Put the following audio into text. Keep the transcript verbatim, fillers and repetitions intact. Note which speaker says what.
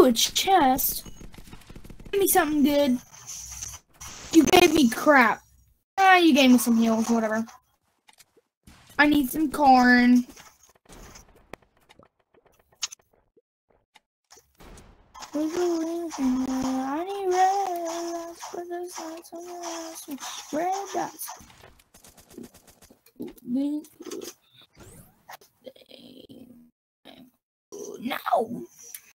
Speaker 1: Ooh, a chest. Give me something good. You gave me crap. Ah, you gave me some heals, whatever. I need some corn. I need red dots, but there's not some red dots. No.